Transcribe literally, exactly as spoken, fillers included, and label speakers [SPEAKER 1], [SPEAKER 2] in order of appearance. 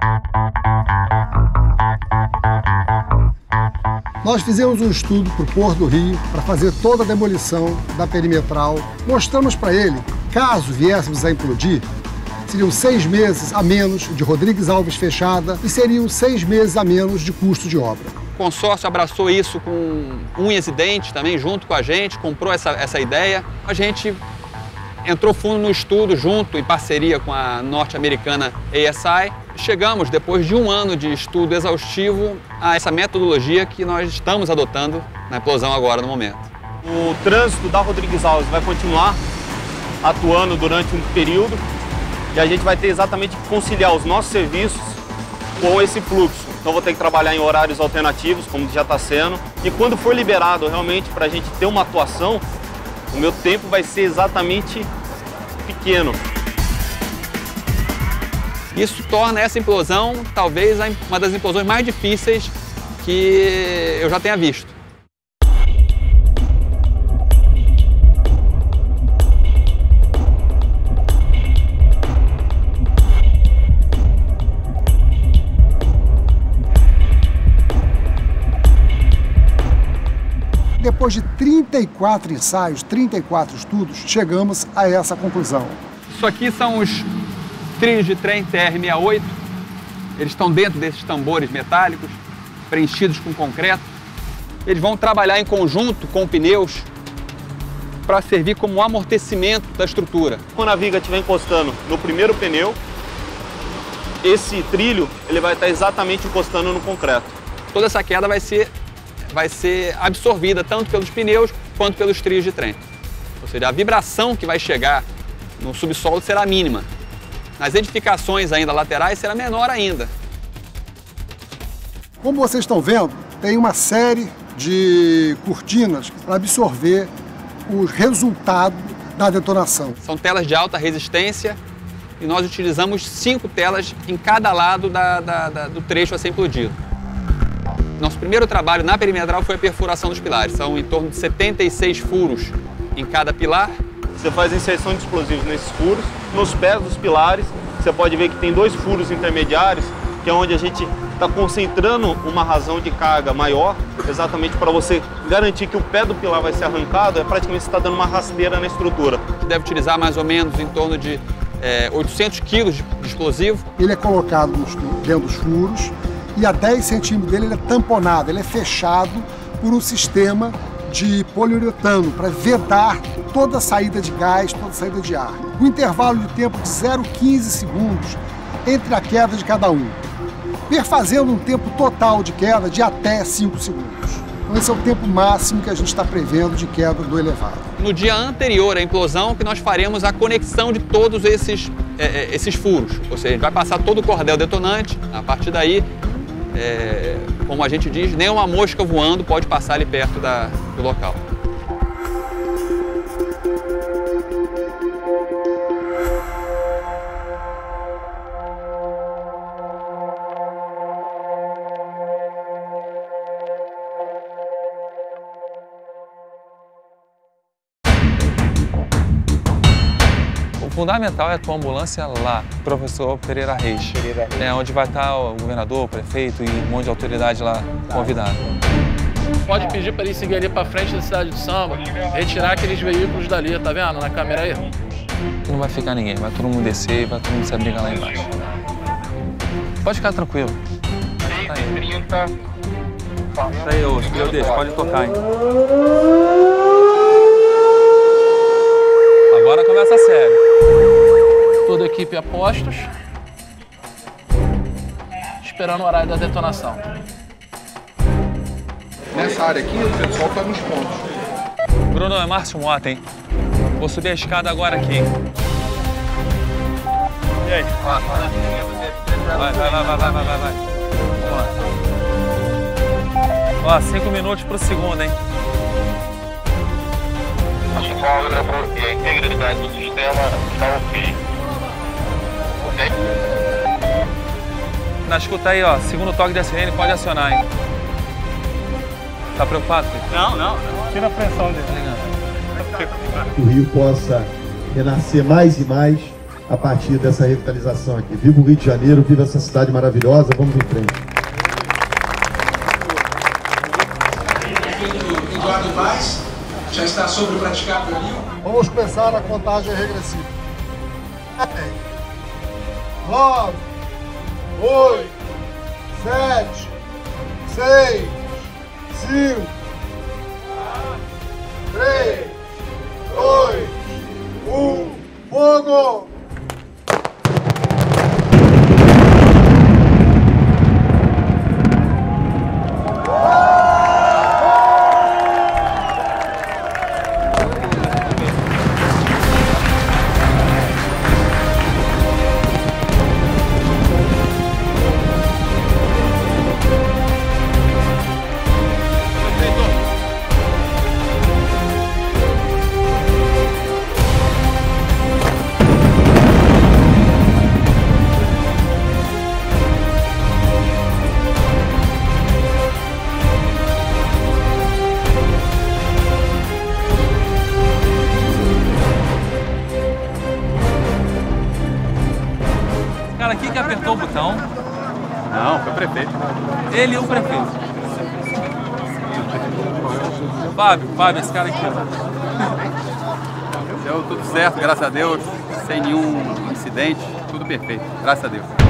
[SPEAKER 1] Nós fizemos um estudo para o Porto do Rio para fazer toda a demolição da perimetral. Mostramos para ele, caso viéssemos a implodir, seriam seis meses a menos de Rodrigues Alves fechada e seriam seis meses a menos de custo de obra.
[SPEAKER 2] O consórcio abraçou isso com unhas e dentes também, junto com a gente, comprou essa, essa ideia. A gente entrou fundo no estudo, junto, em parceria com a norte-americana A S I. Chegamos, depois de um ano de estudo exaustivo, a essa metodologia que nós estamos adotando na implosão agora, no momento.
[SPEAKER 3] O trânsito da Rodrigues Alves vai continuar atuando durante um período e a gente vai ter exatamente que conciliar os nossos serviços com esse fluxo. Então vou ter que trabalhar em horários alternativos, como já está sendo, e quando for liberado realmente para a gente ter uma atuação, o meu tempo vai ser exatamente pequeno.
[SPEAKER 2] Isso torna essa implosão talvez uma das implosões mais difíceis que eu já tenha visto.
[SPEAKER 1] Depois de trinta e quatro ensaios, trinta e quatro estudos, chegamos a essa conclusão.
[SPEAKER 2] Isso aqui são os trilhos de trem T R sessenta e oito. Eles estão dentro desses tambores metálicos, preenchidos com concreto. Eles vão trabalhar em conjunto com pneus para servir como amortecimento da estrutura.
[SPEAKER 3] Quando a viga estiver encostando no primeiro pneu, esse trilho ele vai estar exatamente encostando no concreto.
[SPEAKER 2] Toda essa queda vai ser, vai ser absorvida tanto pelos pneus quanto pelos trilhos de trem. Ou seja, a vibração que vai chegar no subsolo será mínima. Nas edificações ainda laterais será menor ainda.
[SPEAKER 1] Como vocês estão vendo, tem uma série de cortinas para absorver o resultado da detonação.
[SPEAKER 2] São telas de alta resistência e nós utilizamos cinco telas em cada lado da, da, da, do trecho a ser implodido. Nosso primeiro trabalho na perimetral foi a perfuração dos pilares. São em torno de setenta e seis furos em cada pilar.
[SPEAKER 3] Você faz a inserção de explosivos nesses furos. Nos pés dos pilares, você pode ver que tem dois furos intermediários, que é onde a gente está concentrando uma razão de carga maior, exatamente para você garantir que o pé do pilar vai ser arrancado, é praticamente você está dando uma rasteira na estrutura.
[SPEAKER 2] A gente deve utilizar mais ou menos em torno de é, oitocentos quilos de explosivo.
[SPEAKER 1] Ele é colocado nos, dentro dos furos e a dez centímetros dele ele é tamponado, ele é fechado por um sistema de poliuretano para vedar toda a saída de gás, toda a saída de ar. Um intervalo de tempo de zero vírgula quinze segundos entre a queda de cada um, perfazendo um tempo total de queda de até cinco segundos. Então esse é o tempo máximo que a gente está prevendo de queda do elevado.
[SPEAKER 2] No dia anterior à implosão que nós faremos a conexão de todos esses, é, esses furos, ou seja, a gente vai passar todo o cordel detonante, a partir daí, é, como a gente diz, nem uma mosca voando pode passar ali perto da, do local.
[SPEAKER 4] O fundamental é a tua ambulância lá, professor Pereira Reis. Pereira Reis. É onde vai estar o governador, o prefeito e um monte de autoridade lá convidado.
[SPEAKER 5] Pode pedir para ele seguir ali para frente da cidade do samba, retirar aqueles veículos dali, tá vendo? Na câmera aí.
[SPEAKER 4] Não vai ficar ninguém, vai todo mundo descer e vai todo mundo se abrigar lá embaixo. Pode ficar tranquilo. Tá aí. Tá aí, ô, meu Deus, pode tocar, hein? Agora começa sério.
[SPEAKER 5] Toda a equipe a postos, esperando o horário da detonação.
[SPEAKER 6] Nessa área aqui, o pessoal está nos pontos.
[SPEAKER 4] Bruno, é Márcio Mota, hein? Vou subir a escada agora aqui. E aí? Vai, vai, vai, vai, vai, vai, vai. Vamos lá. Ó, cinco minutos pro segundo, hein?
[SPEAKER 7] A sua e a integridade do sistema está ok. Ok?
[SPEAKER 4] Na escuta aí, ó. Segundo toque de sirene, pode acionar, hein? Tá preocupado, filho?
[SPEAKER 3] Não, não, não.
[SPEAKER 4] Tira a pressão dele.
[SPEAKER 8] Que o Rio possa renascer mais e mais a partir dessa revitalização aqui. Viva o Rio de Janeiro, viva essa cidade maravilhosa, vamos em frente.
[SPEAKER 9] Eduardo Vaz já está sobre praticado ali.
[SPEAKER 1] Vamos começar a contagem regressiva. nove, oito, sete, seis, cinco, três, dois, um, fogo!
[SPEAKER 4] Cara aqui que apertou o botão.
[SPEAKER 2] Não, foi o prefeito.
[SPEAKER 4] Ele e o prefeito. Fábio, Fábio, esse cara aqui.
[SPEAKER 2] Deu tudo certo, graças a Deus, sem nenhum incidente, tudo perfeito, graças a Deus.